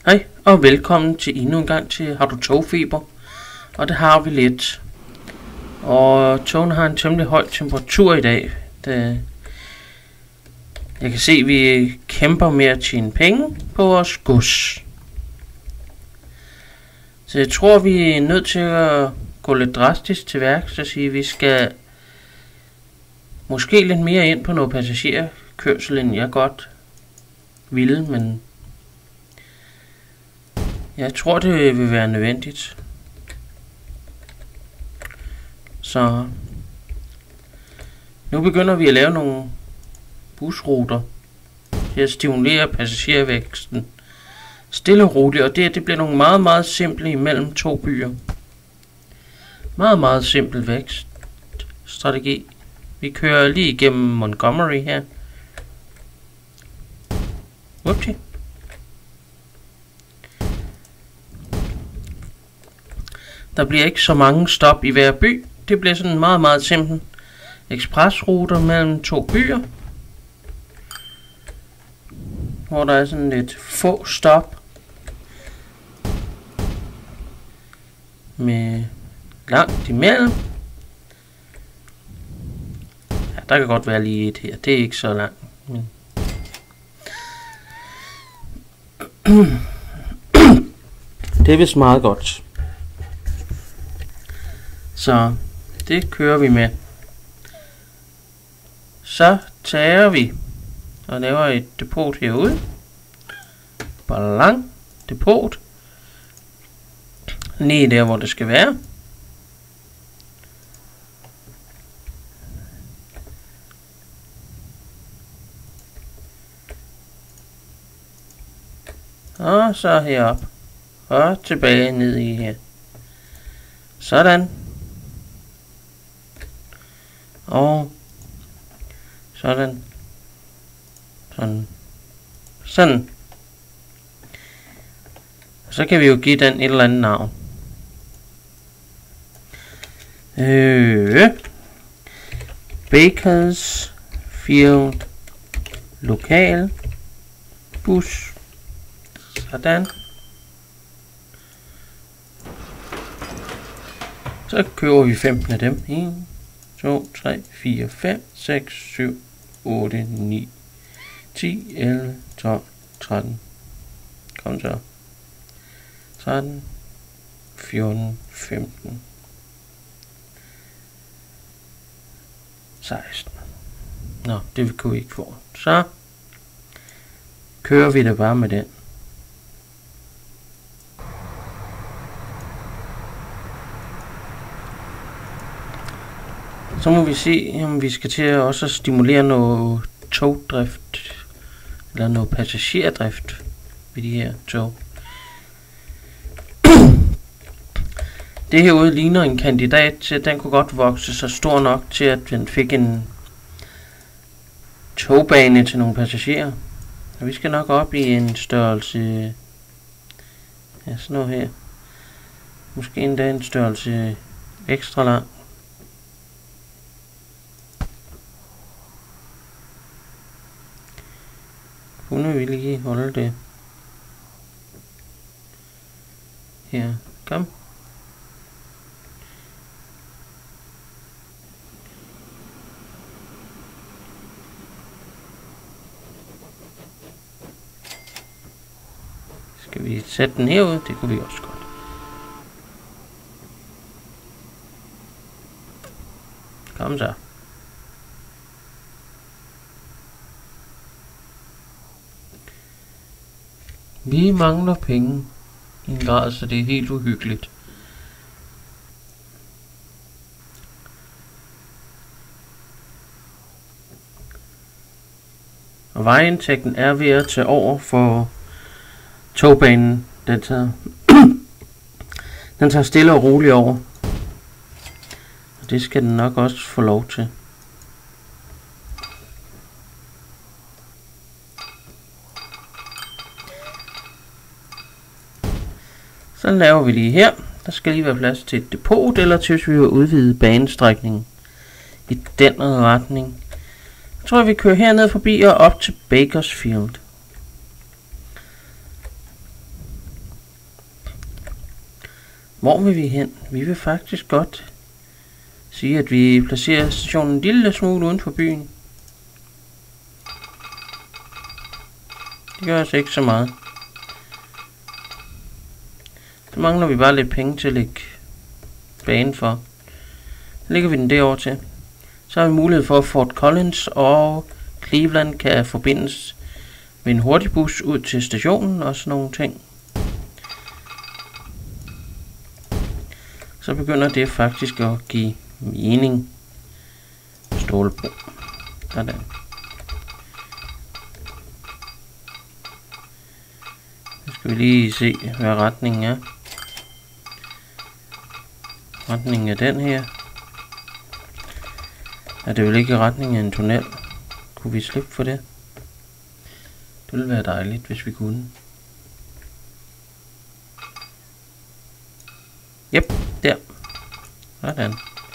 Hej og velkommen til endnu en gang til Har du togfeber? Og det har vi lidt. Og togene har en temmelig høj temperatur i dag. Jeg kan se, at vi kæmper med at tjene penge på vores gods. Så jeg tror, vi er nødt til at gå lidt drastisk til værks og sige, at vi skal måske lidt mere ind på noget passagerkørsel, end jeg godt ville, men jeg tror, det vil være nødvendigt. Så nu begynder vi at lave nogle busruter til at stimulere passagervæksten stille og roligt, og det bliver nogle meget, meget simple imellem to byer. Meget, meget simpel vækststrategi. Vi kører lige igennem Montgomery her. Whoopsie. Der bliver ikke så mange stop i hver by. Det bliver sådan en meget, meget simpel ekspresruter mellem to byer, hvor der er sådan lidt få stop med langt imellem. Ja, der kan godt være lige et her. Det er ikke så langt, men det er vist meget godt. Så det kører vi med. Så tager vi og laver et depot herude. Ballang depot. Lige der, hvor det skal være. Og så herop. Og tilbage ned i her. Sådan. Og sådan. Sådan. Sådan. Så kan vi jo give den et eller andet navn. Bakersfield lokal bus. Sådan. Så køber vi 15 af dem. 1, 2, 3, 4, 5, 6, 7, 8, 9, 10, 11, 12, 13. Kom så. 13, 14, 15, 16. Nå, det kunne vi ikke få. Så kører vi det bare med den. Så må vi se, om vi skal til at også stimulere noget togdrift, eller noget passagerdrift ved de her tog. Det herude ligner en kandidat til, at den kunne godt vokse så stor nok til, at den fik en togbane til nogle passagerer. Og vi skal nok op i en størrelse, ja, sådan noget her. Måske endda en størrelse ekstra lang. Kunne vi lige holde det her. Kom. Skal vi sætte den herud? Det kunne vi også godt. Kom så. Vi mangler penge i en grad, så det er helt uhyggeligt. Og vejindtægten er ved at tage over for togbanen. Den tager stille og roligt over. Og det skal den nok også få lov til. Så laver vi lige her. Der skal lige være plads til et depot, eller til vi vil udvide banestrækningen i den retning. Jeg tror, vi kører herned forbi og op til Bakersfield. Hvor vil vi hen? Vi vil faktisk godt sige, at vi placerer stationen en lille smule uden for byen. Det gør altså ikke så meget. Så mangler vi bare lidt penge til at lægge banen for. Så lægger vi den derovre til. Så har vi mulighed for, at Fort Collins og Cleveland kan forbindes med en hurtigbus ud til stationen og sådan nogle ting. Så begynder det faktisk at give mening. Stålbro. Sådan. Nu skal vi lige se, hvad retningen er. Retningen er den her. Er det vel ikke retningen af en tunnel? Kunne vi slippe for det? Det ville være dejligt, hvis vi kunne. Jep, der. Sådan.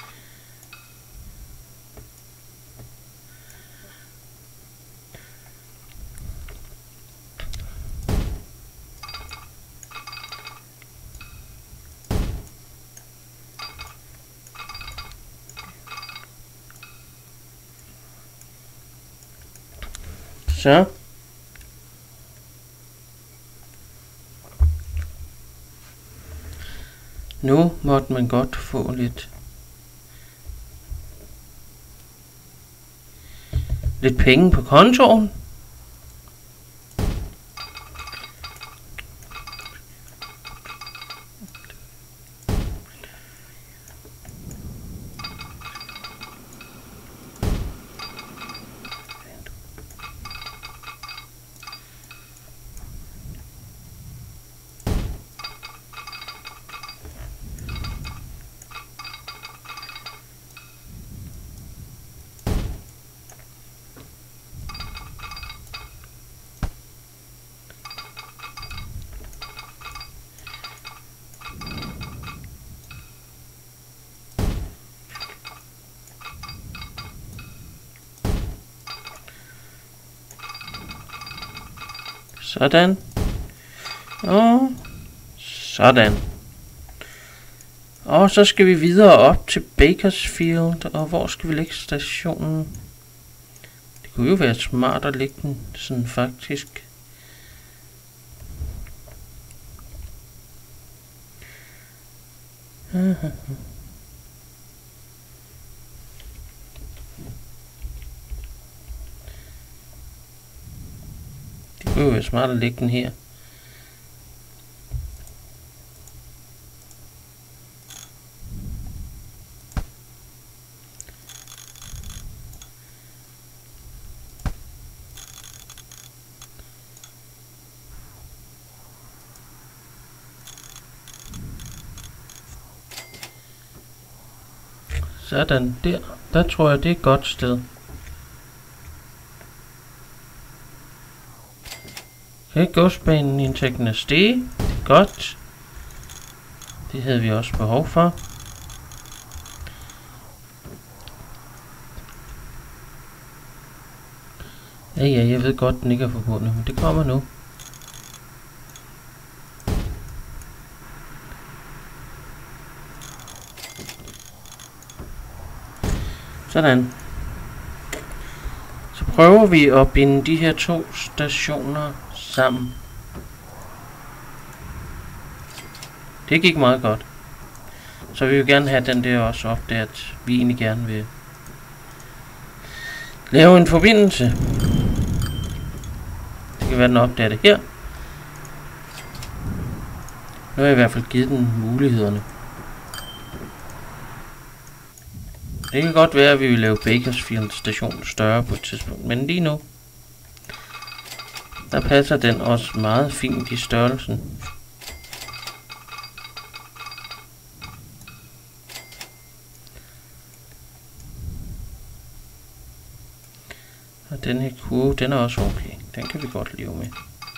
Så. Nu måtte man godt få lidt penge på kontoen. Sådan. Og sådan. Og så skal vi videre op til Bakersfield. Og hvor skal vi lægge stationen? Det kunne jo være smart at lægge den sådan faktisk. Det kunne jo være smart at lægge den her. Sådan der. Der tror jeg, det er et godt sted. Okay, godsbanen indtægten er steget. Det er godt. Det havde vi også behov for. Ja, jeg ved godt, den ikke er forbundet, men det kommer nu. Sådan. Så prøver vi at binde de her to stationer sammen. Det gik meget godt. Så vi vil gerne have den der også op, der at vi egentlig gerne vil lave en forbindelse. Det kan være, den opdager det her. Nu har jeg i hvert fald givet den mulighederne. Det kan godt være, at vi vil lave Bakersfield station større på et tidspunkt, men lige nu, der passer den også meget fint i størrelsen. Og den her kurve, den er også okay. Den kan vi godt leve med.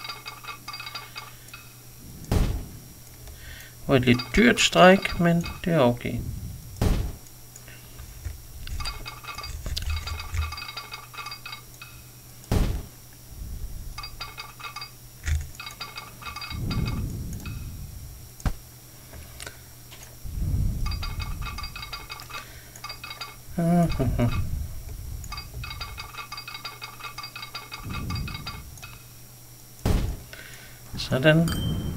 Og et lidt dyrt stræk, men det er okay. Sådan.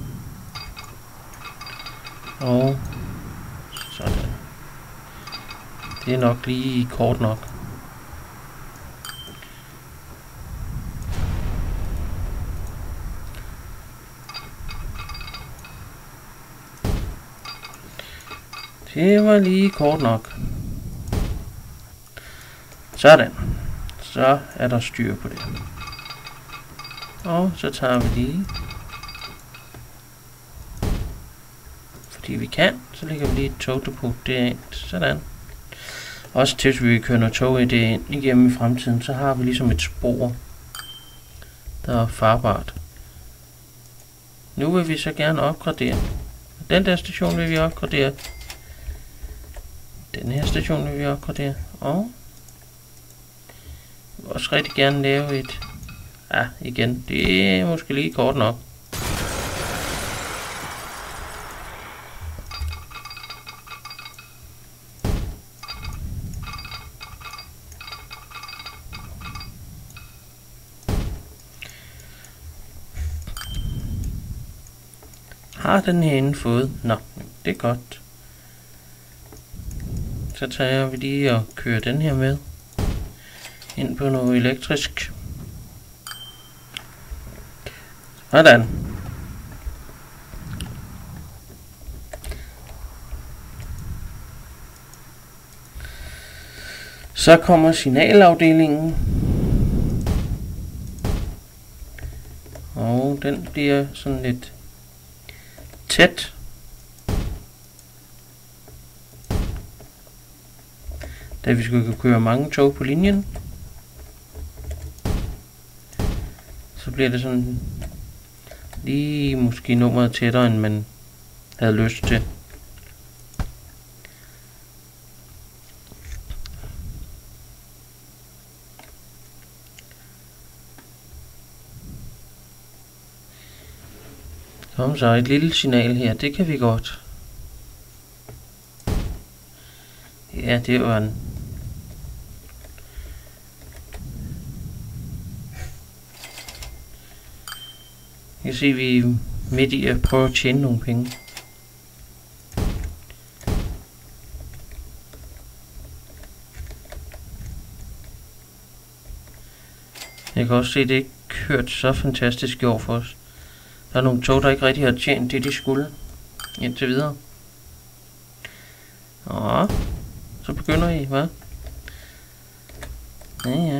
Og sådan. Det er nok lige kort nok. Det var lige kort nok. Sådan. Så er der styr på det. Og så tager vi lige. Fordi vi kan, så lægger vi lige et togdepot derind. Sådan. Også til, hvis vi kører noget tog i det ind igennem i fremtiden, så har vi ligesom et spor, der er farbart. Nu vil vi så gerne opgradere. Den der station vil vi opgradere. Den her station vil vi opgradere. Og vi vil også rigtig gerne lave et... Ja, igen. Det er måske lige kort nok. Har den herinde fået? Nå, det er godt. Så tager vi lige og kører den her med ind på noget elektrisk. Sådan. Så kommer signalafdelingen. Og den bliver sådan lidt tæt. Da vi skal køre mange tog på linjen, så bliver det sådan lige måske nummeret tættere, end man havde lyst til. Kom så, et lille signal her, det kan vi godt. Ja, det var en... Jeg kan se, at vi er midt i at prøve at tjene nogle penge. Jeg kan også se, at det ikke kørt så fantastisk i år for os. Der er nogle tog, der ikke rigtig har tjent det, de skulle indtil videre. Nå, så begynder I, hva'? Ja.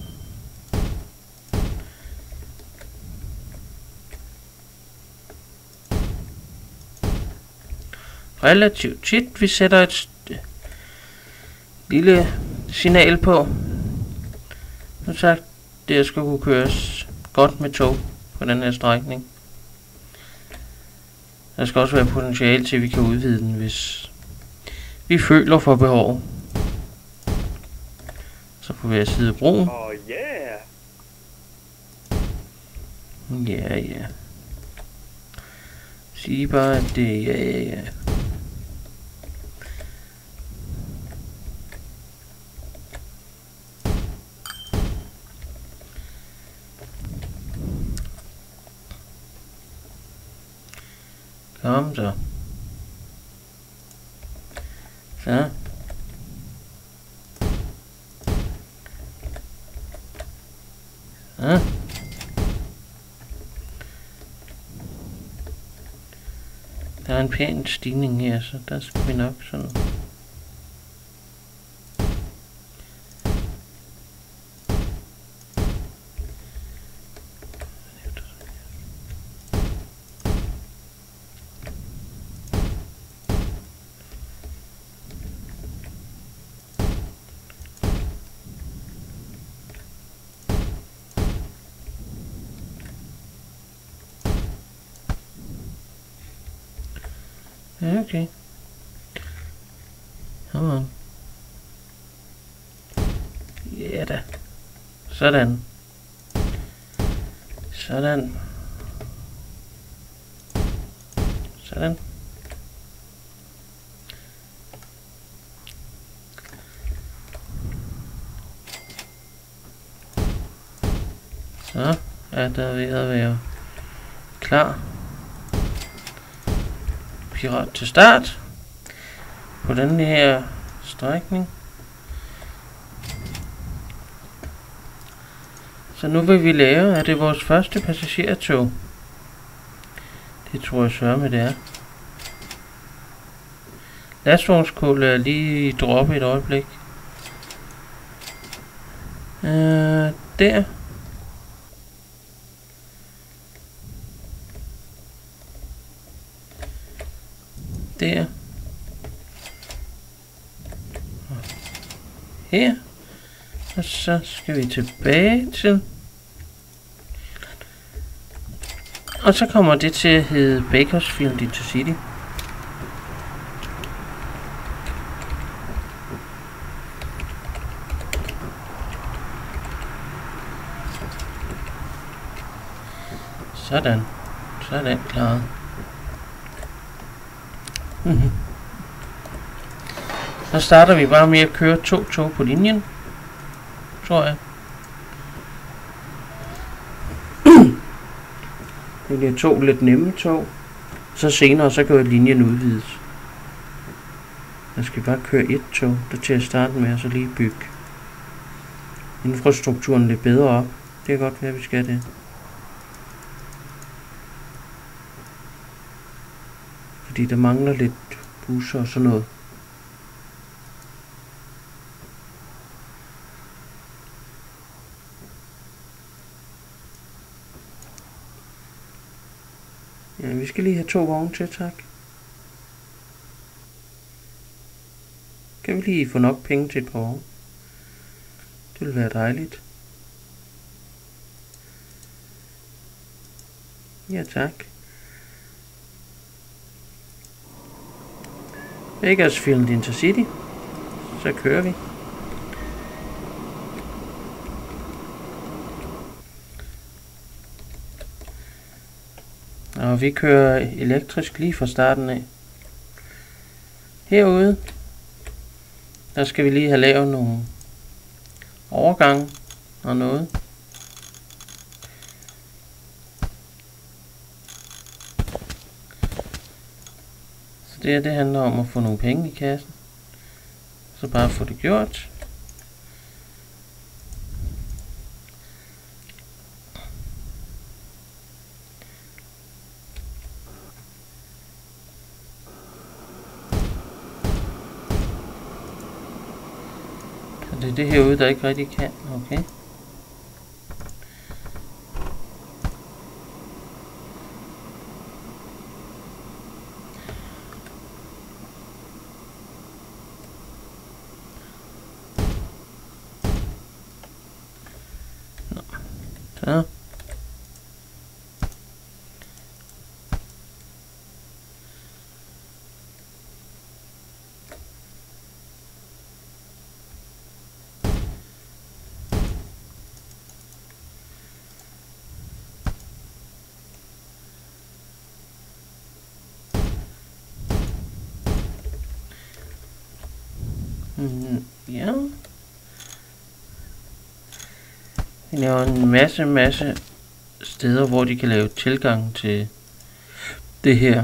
Relativt tit, vi sætter et lille signal på. Nu sagt, det skal kunne køres godt med tog på den her strækning. Der skal også være potentiale til, at vi kan udvide den, hvis vi føler for behov. Så på hver side af broen. Oh yeah. Ja. Sig bare, at det er ja. Kom så. Så. Så. Der er en pæn stigning her, så der skal vi nok sådan... Ja, okay. Come on. Ja da. Sådan. Sådan. der er ved at være klar. Pirat til start på den her strækning. Så nu vil vi lære, at det er vores første passagertog. Det tror jeg sørme det er. Lastvognskul er lige droppet et øjeblik. Der. Der. Her. Og så skal vi tilbage til. Og så kommer det til at hedde Bakersfield Intercity. Sådan. Så er den klaret. Så starter vi bare med at køre 2 tog på linjen. Tror jeg. Det bliver 2 lidt nemme tog. Så senere så kan linjen udvides. Jeg skal bare køre 1 tog, der til at starte med, og så lige bygge infrastrukturen lidt bedre op. Det kan godt være, vi skal det. Fordi der mangler lidt busser og sådan noget. Ja, vi skal lige have 2 vogne til, tak. Kan vi lige få nok penge til et par vogne? Det vil være dejligt. Ja, tak. Bakersfield Intercity. Så kører vi. Og vi kører elektrisk lige fra starten af. Herude, der skal vi lige have lavet nogle overgange og noget. Så det handler om at få nogle penge i kassen. Så bare få det gjort. Det er det herude, der ikke rigtig kan. Okay. Nå. Så. Ja. Vi laver en masse steder, hvor de kan lave tilgang til det her.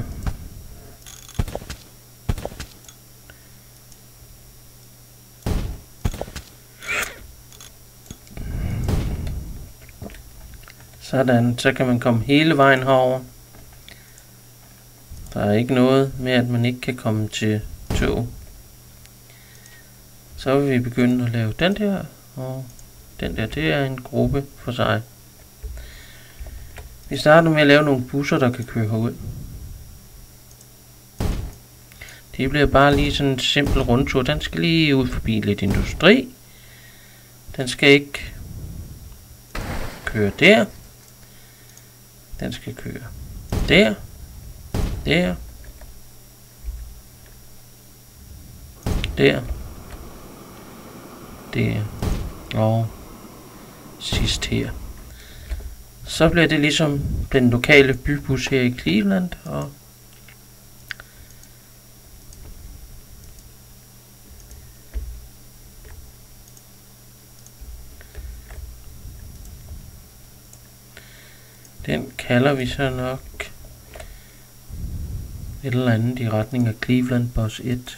Sådan, så kan man komme hele vejen herover. Der er ikke noget med, at man ikke kan komme til tog. Så vil vi begynde at lave den der, og den der, det er en gruppe for sig. Vi starter med at lave nogle busser, der kan køre herud. Det bliver bare lige sådan en simpel rundtur. Den skal lige ud forbi lidt industri. Den skal ikke køre der. Den skal køre der. Der. Der. Der. Og sidst her. Så bliver det ligesom den lokale bybus her i Cleveland. Og kalder vi så nok et eller andet i retning af Cleveland Boss 1.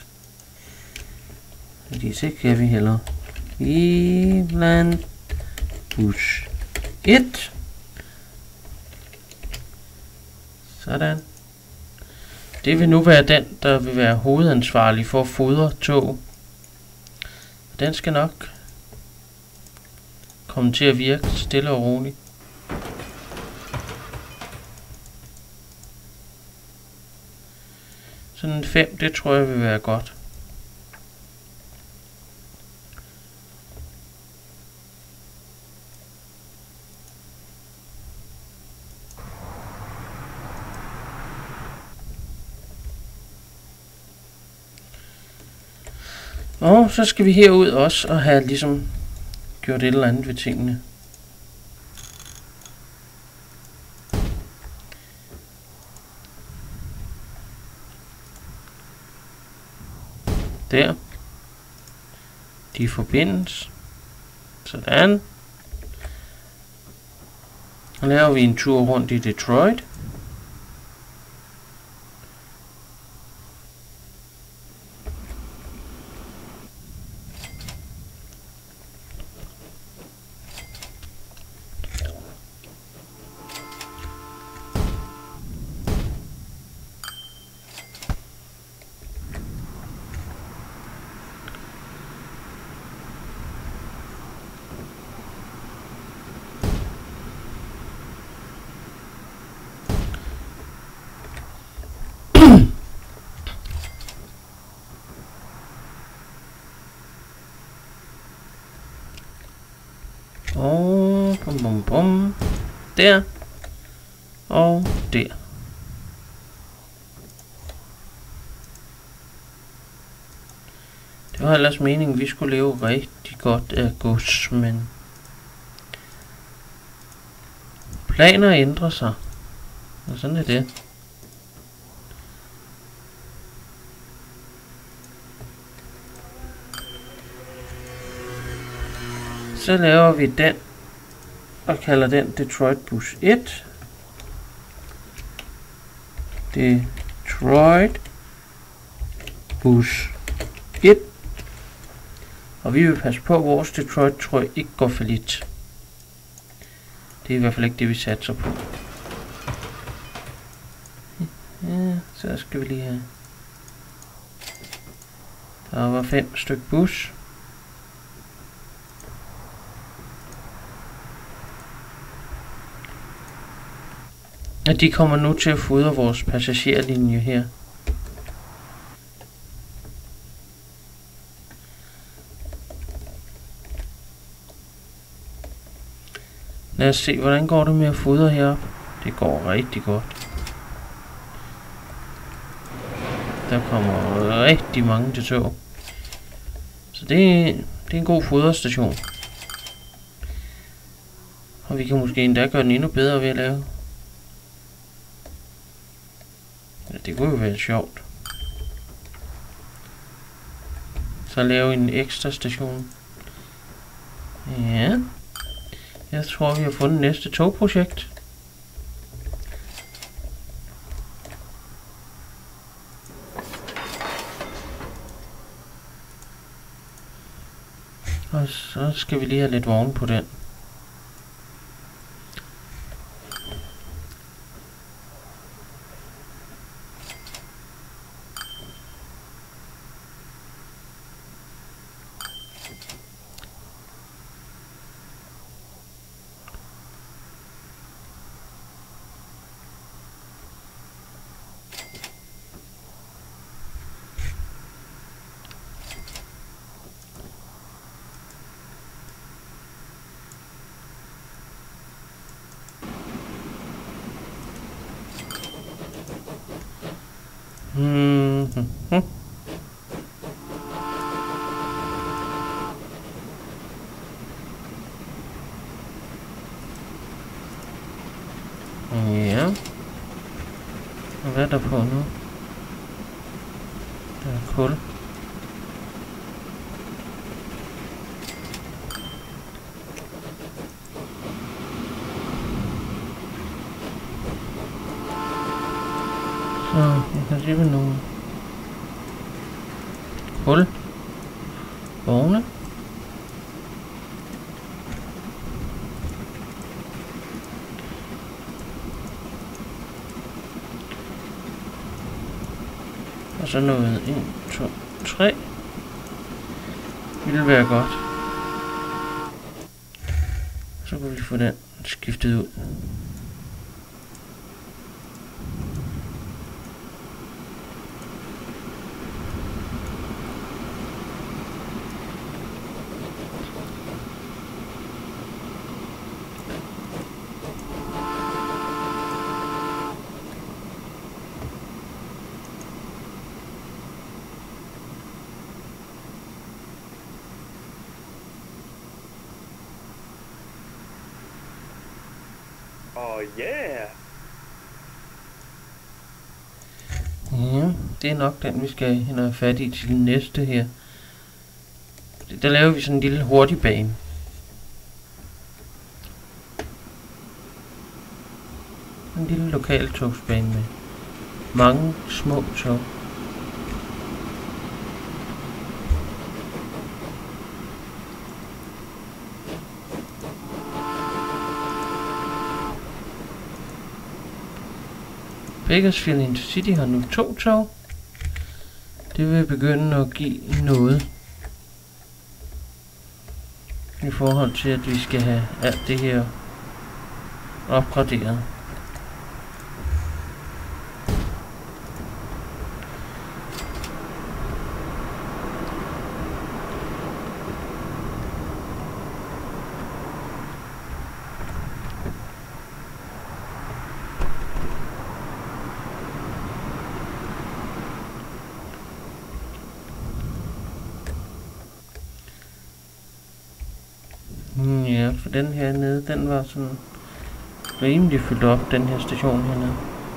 Fordi så kan vi hellere Cleveland Boss 1. Sådan. Det vil nu være den, der vil være hovedansvarlig for at fodre tog. Den skal nok komme til at virke stille og roligt. Sådan en 5, det tror jeg vil være godt. Og så skal vi herud også og have ligesom gjort et eller andet ved tingene. Der. De forbindes. Sådan. Og laver vi en tur rundt i Detroit. Og bum bum bum. Der. Og der. Det var ellers meningen, at vi skulle leve rigtig godt af gods, men planer ændrer sig. Og sådan er det. Så laver vi den og kalder den Detroit Bus 1. Detroit Bus 1. Og vi vil passe på, at vores Detroit tror jeg ikke går fallit. Det er i hvert fald ikke det, vi satser på. Ja, så skal vi lige have. Der var 5 styk bus. Ja, de kommer nu til at fodre vores passagerlinje her. Lad os se, hvordan går det med at fodre heroppe. Det går rigtig godt. Der kommer rigtig mange til tog. Så det er en god foderstation. Og vi kan måske endda gøre den endnu bedre ved at lave. Ja, det kunne jo være sjovt. Så lave en ekstra station. Ja. Jeg tror, vi har fundet næste togprojekt. Og så skal vi lige have lidt vogn på den. Ja. Og hvad er der på nu? Der er kul. Så jeg kan se med nogle hul. Vogne. Og så noget 1, 2, 3. Ville være godt. Så kan vi få den skiftet ud. Oh yeah! Ja, det er nok den, vi skal have fat i til den næste her. Der laver vi sådan en lille hurtig bane. En lille lokaltogsbane med mange små tog. Bakersfield Intercity har nu 2 tog. Det vil begynde at give noget i forhold til, at vi skal have alt det her opgraderet. Ja, for den her nede, den var sådan rimelig fyldt op, den her station hernede.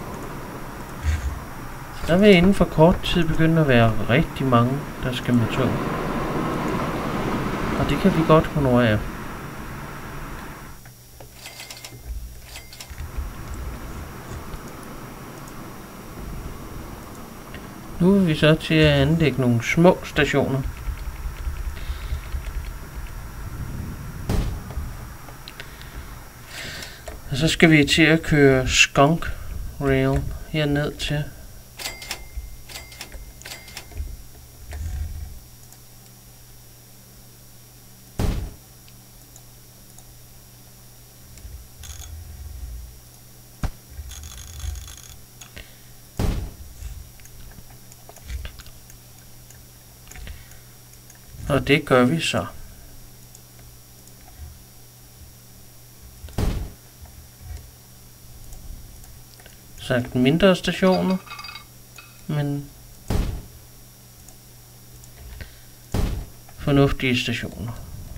Så der vil inden for kort tid begynde at være rigtig mange, der skal med tog. Og det kan vi godt honorere. Nu er vi så til at anlægge nogle små stationer. Og så skal vi til at køre Skunk Rail herned til. Og det gør vi så. Sagt mindre stationer, men fornuftige stationer.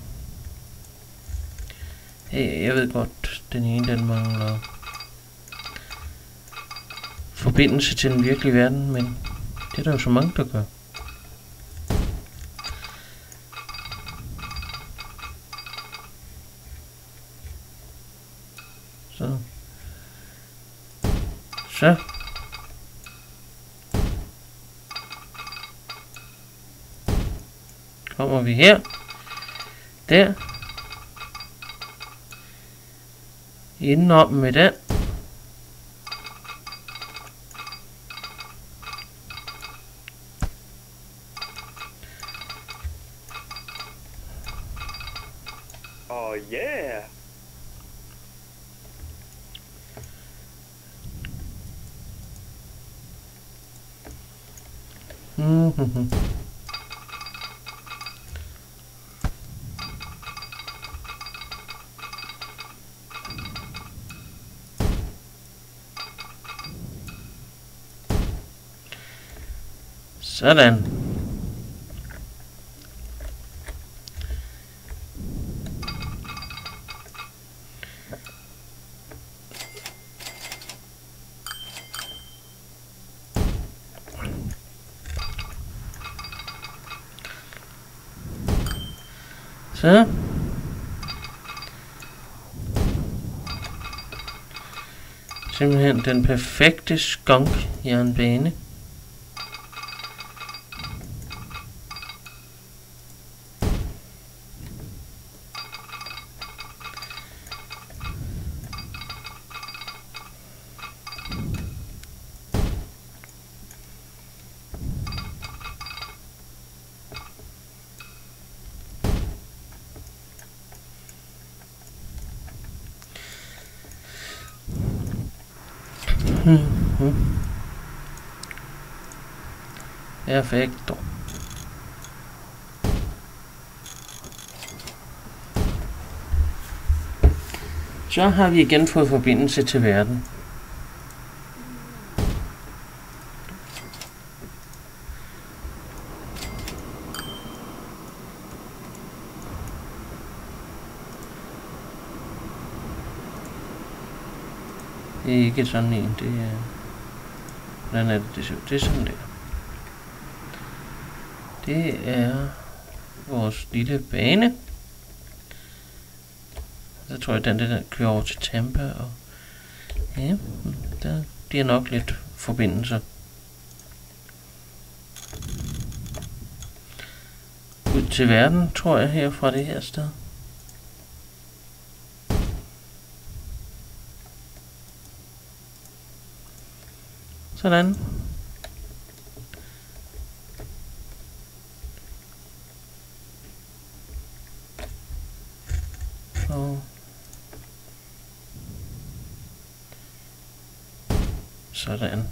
Jeg ved godt, den ene den mangler forbindelse til den virkelige verden, men det er der jo så mange, der gør. Så. Kommer vi her. Der. Indenom med den. Oh yeah! Sådan. Så. simpelthen den perfekte skunk-jernbane. Perfekto. Så har vi igen fået forbindelse til verden. Det er ikke sådan en, det er... Hvordan er det, det ser ud? Det er sådan der. Det er vores lille bane. Så tror jeg, den der kører over til Tampa, og ja, der bliver nok lidt forbindelser. Ud til verden, tror jeg, her fra det her sted. Sådan. Og sådan.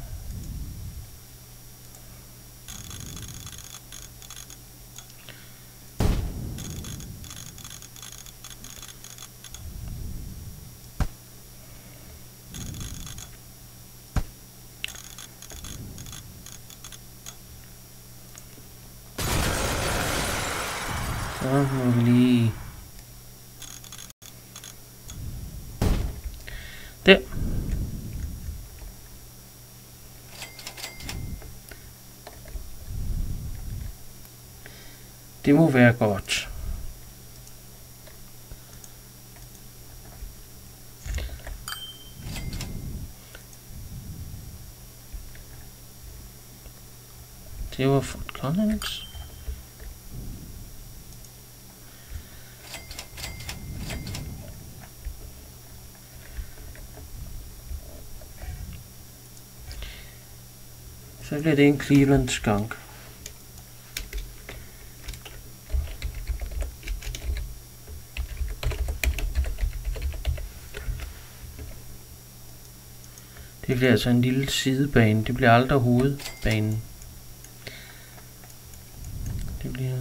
Så må vi lige... Der. Det må være godt. Det var Fort Collins. Så bliver det en Cleveland skunk. Det bliver altså en lille sidebane. Det bliver aldrig hovedbanen. Det bliver...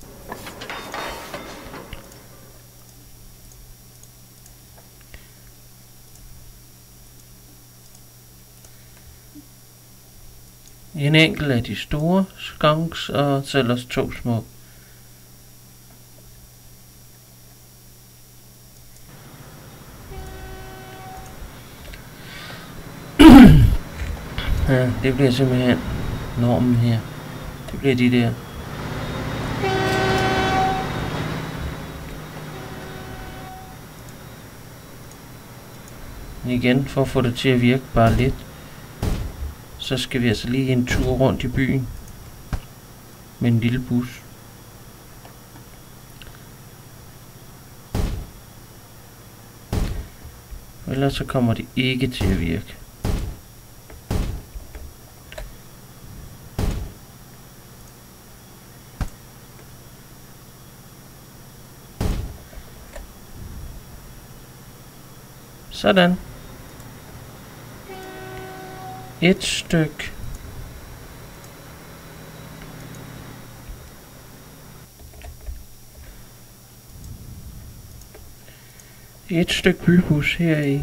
En enkelt af de store skunks, og så ellers 2 små. Ja, det bliver simpelthen normen her. Det bliver de der. Igen, for at få det til at virke bare lidt, så skal vi altså lige en tur rundt i byen med en lille bus. Ellers så kommer det ikke til at virke. Sådan. Et stykke. Et stykke bybus her i.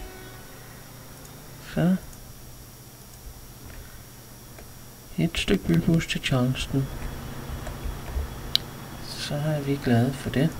Så. Et stykke bybus til Charleston. Så er vi glade for det.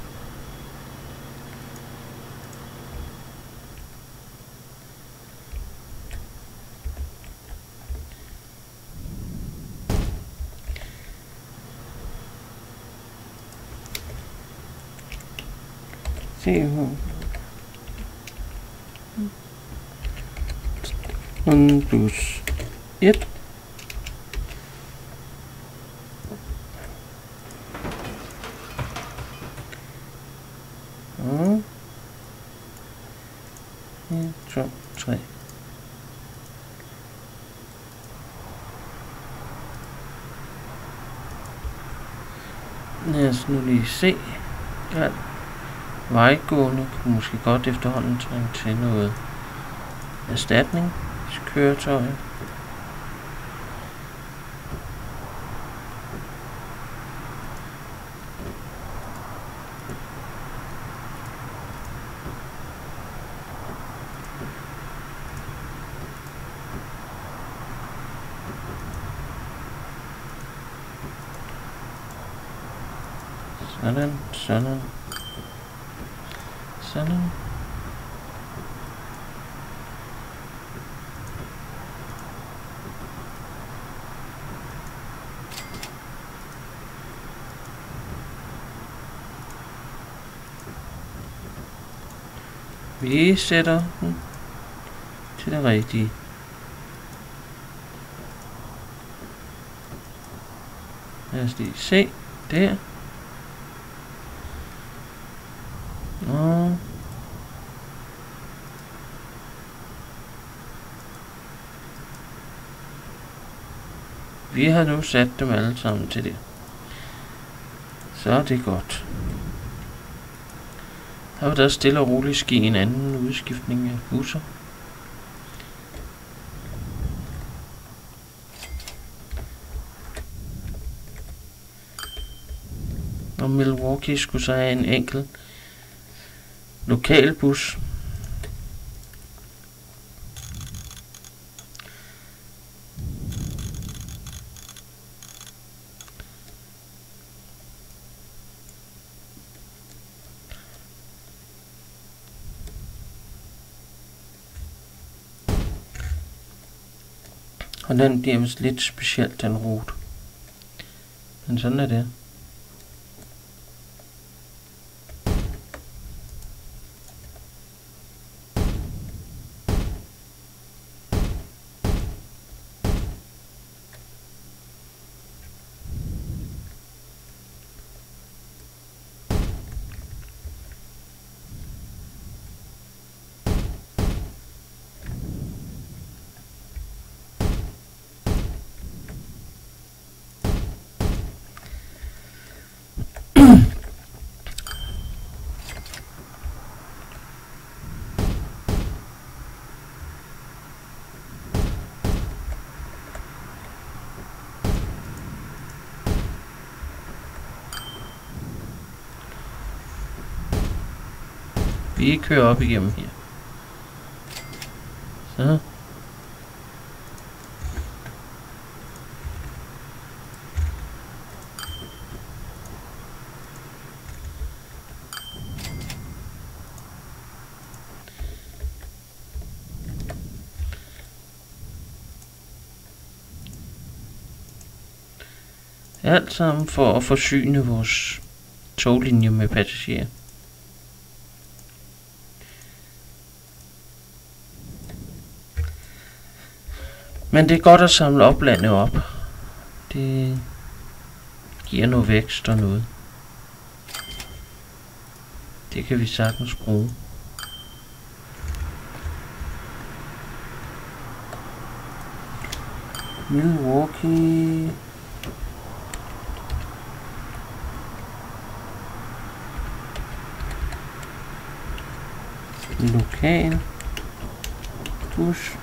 Se, kun plus 1. Og 1, 2, 3. Lad os nu lige se. Ja. Vejgående kunne måske godt efterhånden trænge til noget erstatningskøretøj. Sådan, sådan. Sådan. Vi sætter den til det rigtige. Lad os lige se der. Og vi har nu sat dem alle sammen til det. Så er det godt. Her vil der stille og roligt ske en anden udskiftning af busser. Og Milwaukee skulle så have en enkelt lokalbus. Og den bliver vist lidt specielt, den rute. Men sådan er det. Vi kører op igennem her. Så. Alt sammen for at forsyne vores toglinje med passagerer. Men det er godt at samle oplandet op. Det giver noget vækst og noget. Det kan vi sagtens bruge. Milwaukee. Lokal bus.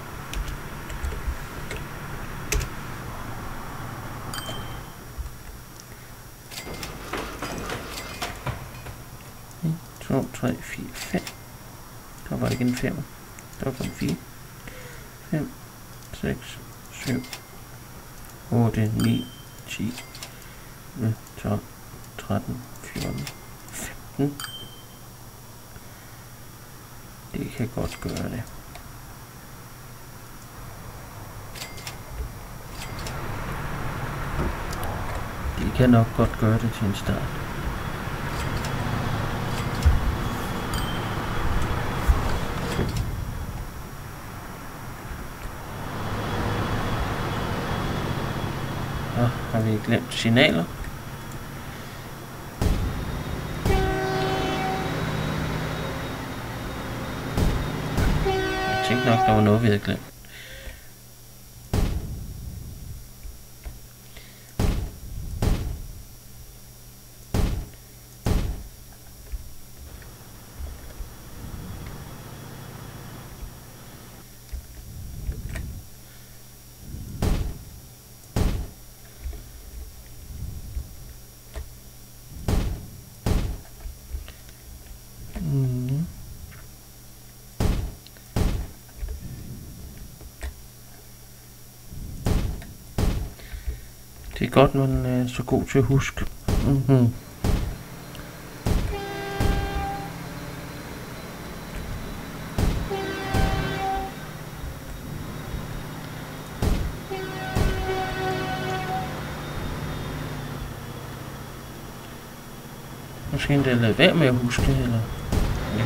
En, 2, 3, 4, 5. Der var ikke en 5. Der var kun 4. 5, 6, 7, 8, 9, 10, 11, 12, 13, 14, 15. Det kan godt gøre det. Det kan nok godt gøre det til en start. Har vi glemt signaler? Jeg tænkte nok, der var noget, vi havde glemt. Det er godt, man er så god til at huske. Måske endda lade være med at huske, eller... Ja.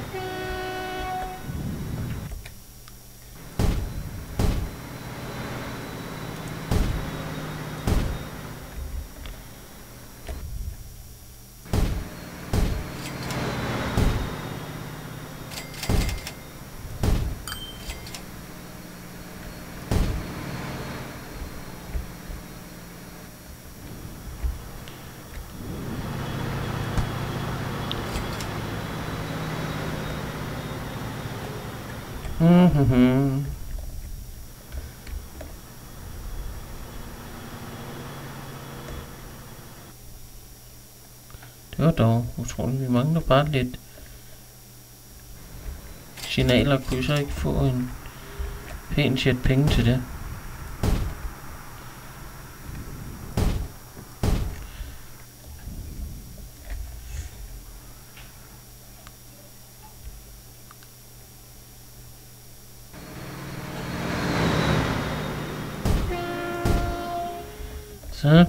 Det var dog utroligt. Vi mangler bare lidt signaler. Kunne vi så ikke få en pæn chat penge til det? Så.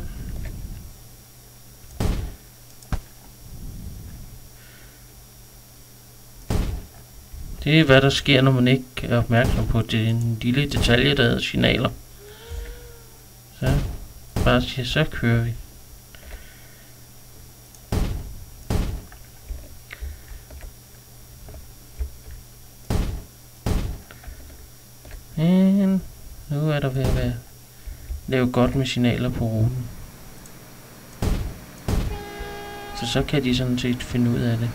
Det er hvad der sker, når man ikke er opmærksom på den lille detalje, der hedder signaler. Så bare siger, så kører vi. Men nu er der ved at være lave godt med signaler på ruten. Så kan de sådan set finde ud af det.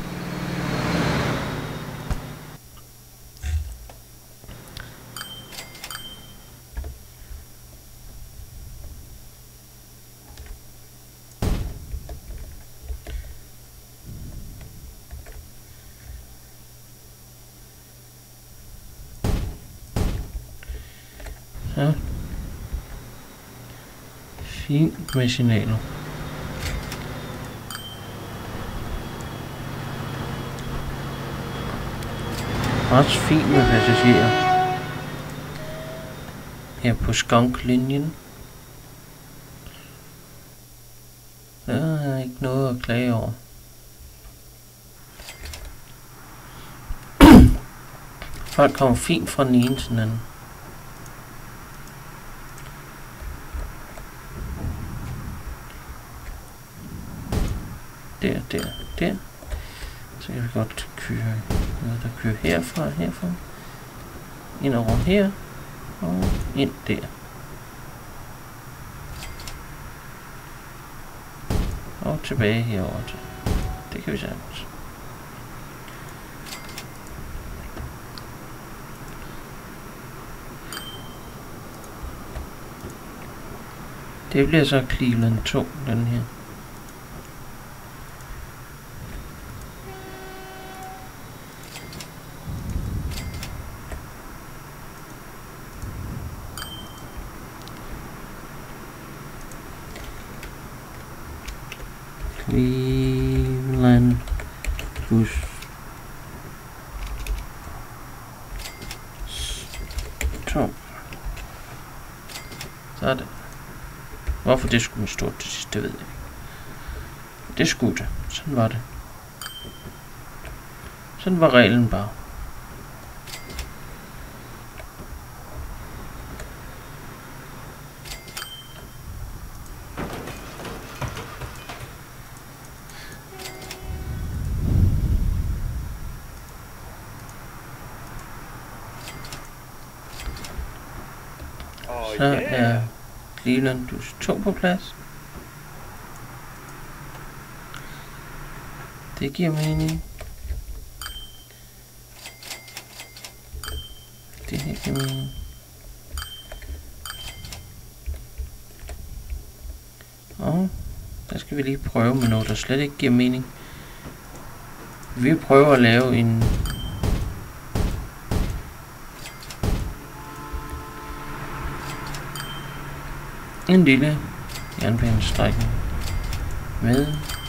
Så. Fint med signaler. Også fint med passagerer. Her på Skunk-linjen. Der er ikke noget at klage over. Folk kommer fint fra den ene til den anden. Der. Så kan vi godt køre noget, der kører herfra. Ind over her. Og ind der. Og tilbage herover. Det kan vi sagtens. Det bliver så Cleveland 2, den her. Cleveland plus to. Sådan. Hvorfor det skulle stå til sidst, det ved jeg ikke. Det skulle det. Sådan var det. Sådan var reglen bare. Så er Cleveland plus 2 på plads. Det giver mening. Det her giver mening. Og der skal vi lige prøve med noget, der slet ikke giver mening. Vi prøver at lave en lille jernbanestrækning med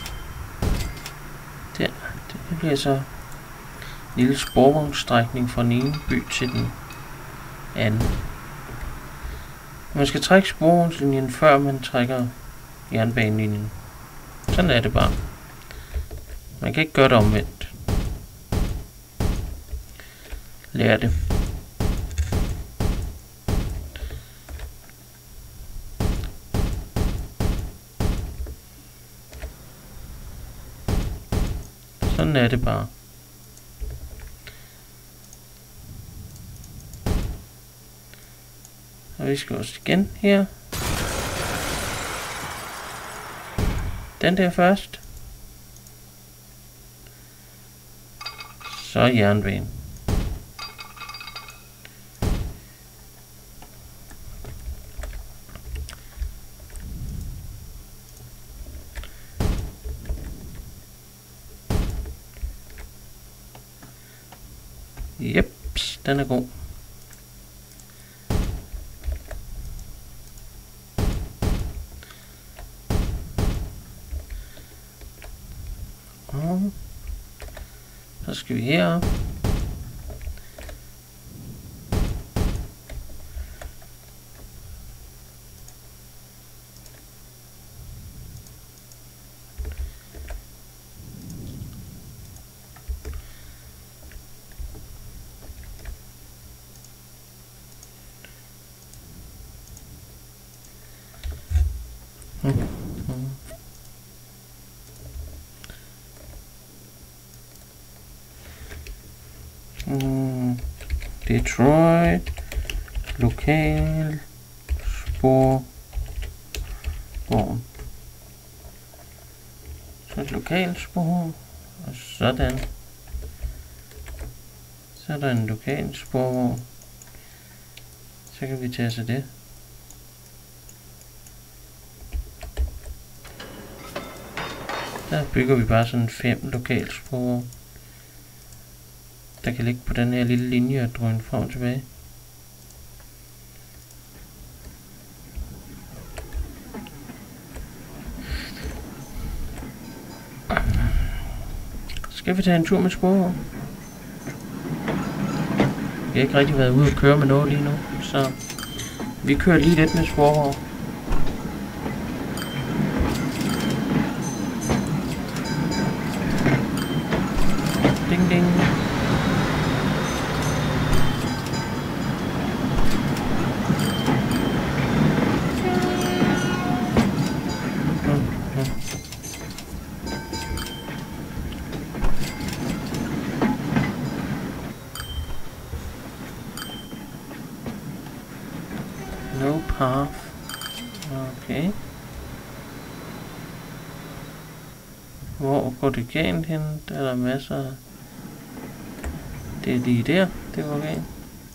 der. Det bliver så en lille sporvognsstrækning fra den ene by til den anden. Man skal trække sporvognslinjen, før man trækker jernbanelinjen. Sådan er det bare. Man kan ikke gøre det omvendt. Lær det. Sådan er det bare. Og vi skal også igen her. Den der først. Så jernbanen. Jeps, den er god. Og så skal vi herop. Detroit, lokal, sporvogn. Så et lokal sporvogn, og sådan. Så er der en lokal sporvogn. Så kan vi tage sig det. Der bygger vi bare sådan 5 lokal sporvogn, der kan ligge på den her lille linje og drøne frem og tilbage. Skal vi tage en tur med sporvogn? Vi har ikke rigtig været ude og køre med noget lige nu, så vi kører lige lidt med sporvogn. Ding ding. No path. Okay. Hvor går det galt hen? Der er der masser af... Det er lige der, det var galt.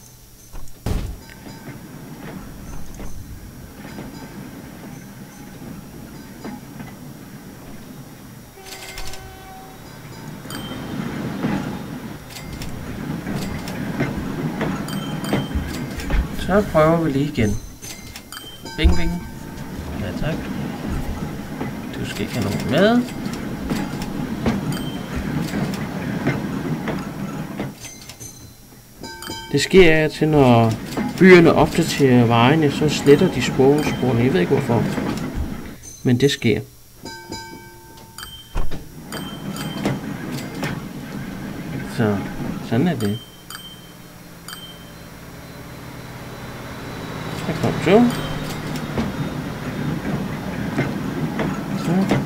Så prøver vi lige igen. Bing bing. Ja tak. Du skal ikke have nogen med. Det sker af til, når byerne opdaterer vejene, så sletter de sporene. Jeg ved ikke hvorfor. Men det sker. Så sådan er det. Der kom tog. Så.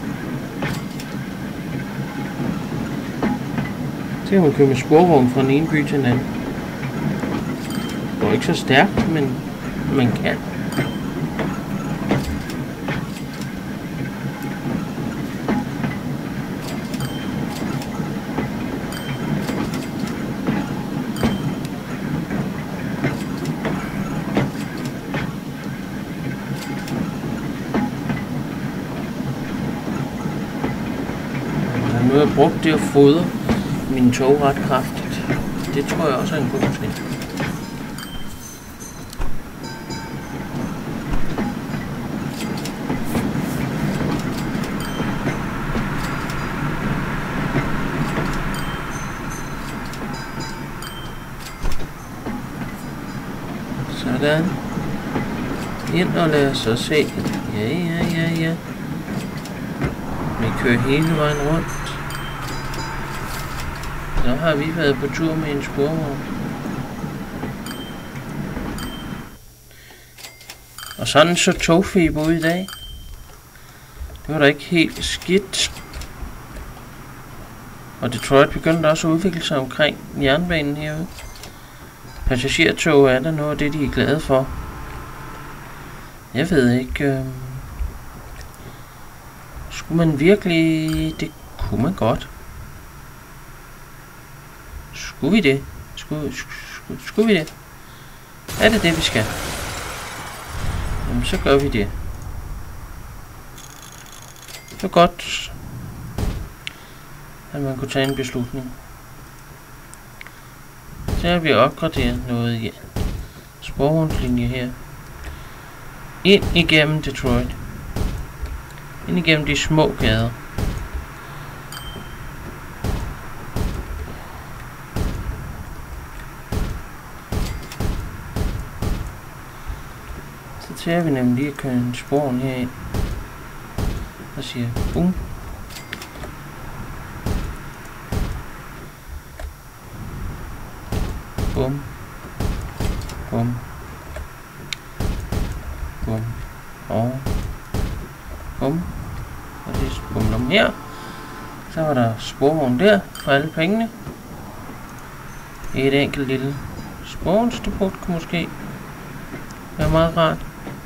Så kan man køre med sporvogn fra den ene by til den anden. Det går ikke så stærkt, men man kan. nu har jeg brugt det at fodre mine tog ret kraftigt. Det tror jeg også er en god ting. Sådan. Ind og lad os se. Ja. Vi kører hele vejen rundt. Så har vi været på tur med en sporvogn. Og sådan så togfeber ud i dag. Det var da ikke helt skidt. Og Detroit begyndte også at udvikle sig omkring jernbanen herude. Passagertog er der noget af det, de er glade for. Jeg ved ikke... Skulle man virkelig... Det kunne man godt. Skulle vi det? Skulle vi det? Er det det, vi skal? Jamen, så gør vi det. Det er godt, at man kunne tage en beslutning. Så har vi opgraderet noget sporvognslinje her. Ind igennem Detroit. Ind igennem de små gader. Så tager vi nemlig lige at køre en sporvogn herind. Og siger bum. Bum. Bum. Bum. Og bum. Og det er bum her. Så var der sporvogn der for alle pengene. Et enkelt lille sporvognsdepot kunne måske være meget rart.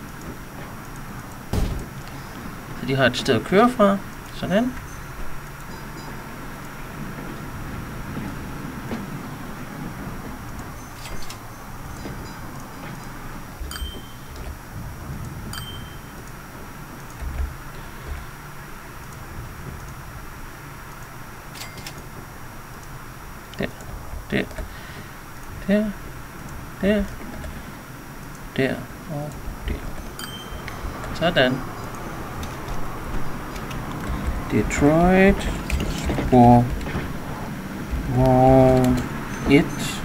Så de har et sted at køre fra. Sådan. Der og der. Sådan. Detroit sporvogn 1.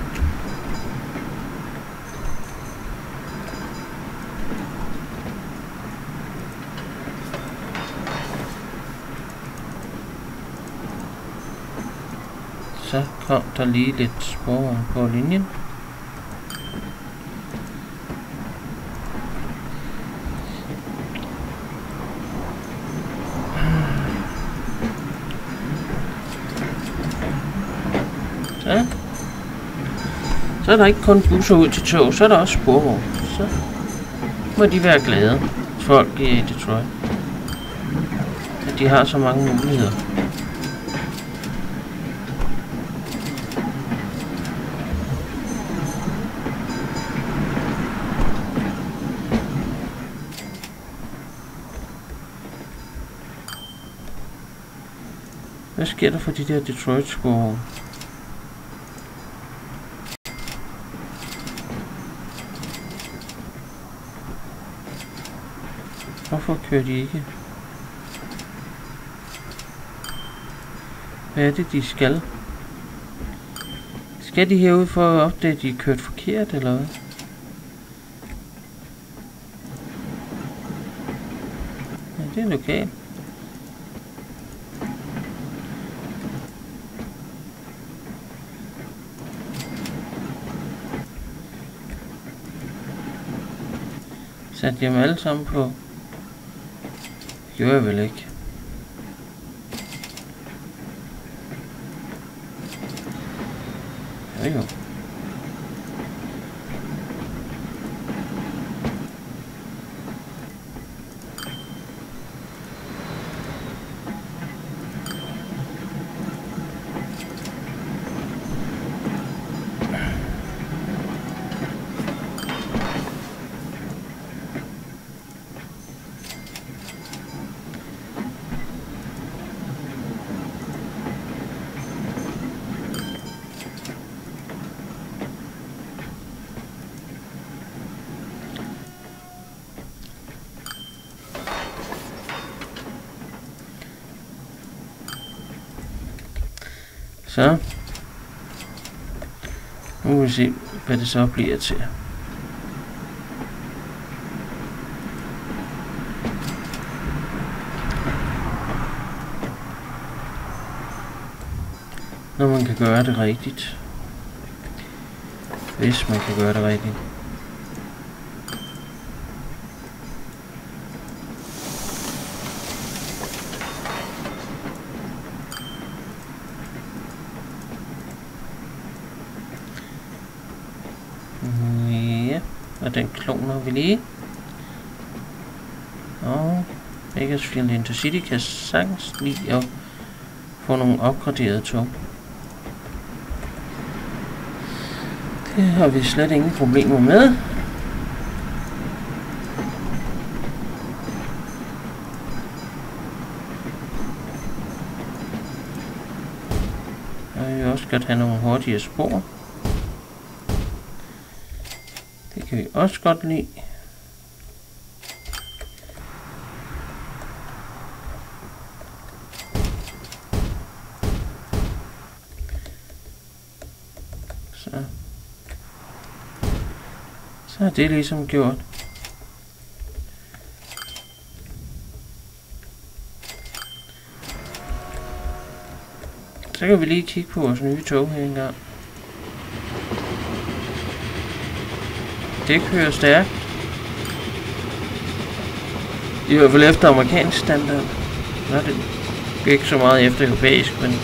Så kom der lige lidt sporvogn på linjen. Så er der ikke kun busser ud til tog, så er der også sporvogn. Så må de være glade, folk i Detroit, at de har så mange muligheder. Hvad sker der for de der Detroit-sporvogne? Hvorfor kører de ikke? Hvad er det, de skal? Skal de herude for at opdage, at de er kørt forkert, eller hvad? Ja, det er lokalt. Satte de dem alle sammen på? Gjorde jeg vel ikke. Jo. Så. Nu må vi se, hvad det så bliver til. Når man kan gøre det rigtigt. Hvis man kan gøre det rigtigt. Ja, og den kloner vi lige. Og Bakersfield Intercity kan sagtens lige at få nogle opgraderede tog. Det har vi slet ingen problemer med. Og vi vil også godt have nogle hurtige spor. Det kan vi også godt lide. Så er det ligesom gjort. Så kan vi lige kigge på vores nye tog her engang. Det kører stærkt. I hvert fald efter amerikansk standard. Nå, det er ikke så meget efter europæisk, men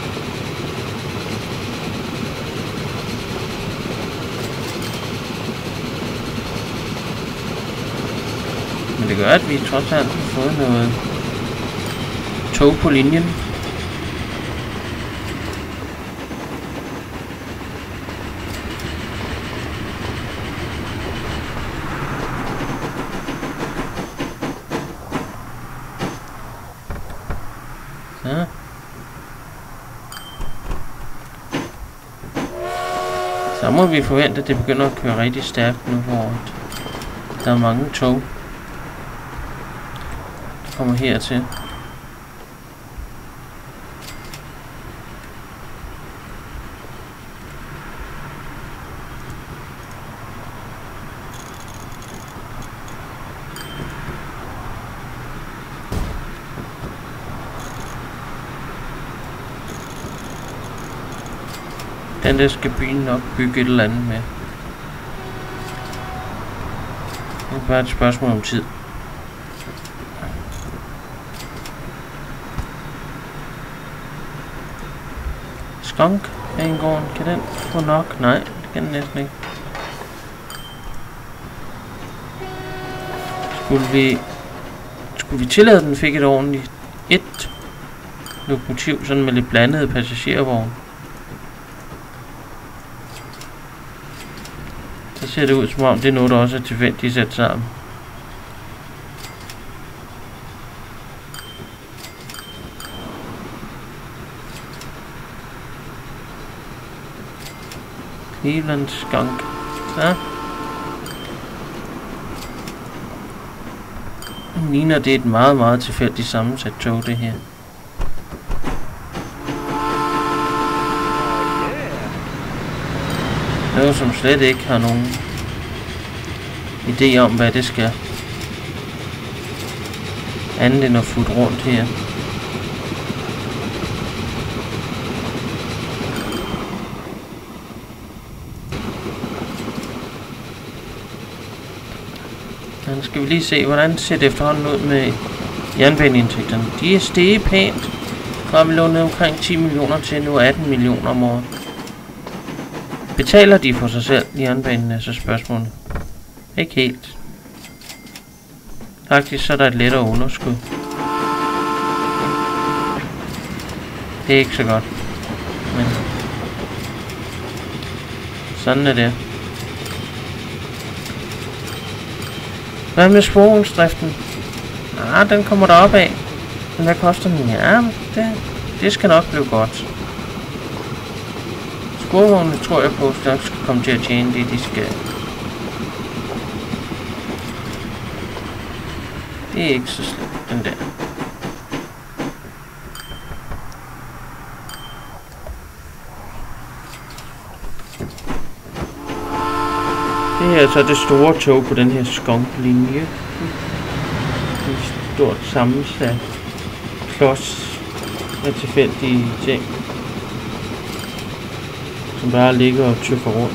det gør, at vi trods alt har fået noget tog på linjen. Så. Så må vi forvente, at det begynder at køre rigtig stærkt nu, hvor der er mange tog kommer hertil. Den der skal byen nok bygge et eller andet med. Det er bare et spørgsmål om tid. Skunk Banegården, kan den få nok? Nej, det kan den næsten ikke. Skulle vi tillade, at den fik et ordentligt et lokomotiv, sådan med lidt blandede passagervogn? Så ser det ud som om det er noget, der også er tilfældigt sat sammen. Cleveland Skunk. Så. Ligner det er et meget, meget tilfældigt sammensat tog, det her. Noget, som slet ikke har nogen idé om, hvad det skal. Andet end at futte rundt her. Nu skal vi lige se, hvordan ser det efterhånden ud med jernbaneindtægterne. De er steget pænt. Fra vi lånede omkring 10 millioner til nu 18 millioner om året. Betaler de for sig selv, jernbanen, er så spørgsmålet. Ikke helt. Faktisk så er der et lettere underskud. Det er ikke så godt. Men sådan er det. Hvad med sporvognsdriften? Ah, den kommer derop af. Men hvad koster den? Ja, det skal nok blive godt. Sporvognene tror jeg på, at nok skal komme til at tjene det, de skal. Det er ikke så slemt, den der. Det her er så det store tog på den her skunklinje. En stort sammensat klods af tilfældige ting, som bare ligger og tøffer rundt.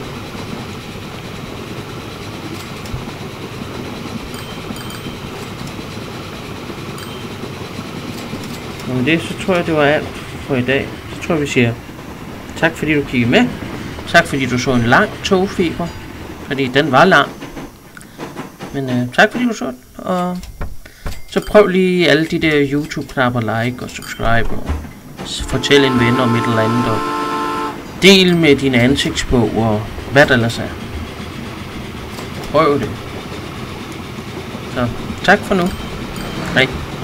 Og med det, så tror jeg, det var alt for i dag. Så tror jeg, vi siger tak, fordi du kiggede med. Tak, fordi du så en lang togfeber. Fordi den var lang. Men tak, fordi du så den. Og så prøv lige alle de der YouTube-knapper, like og subscribe. Og fortæl en ven om et eller andet. Og del med din ansigtsbog og hvad der ellers er. Prøv det. Så tak for nu. Hej.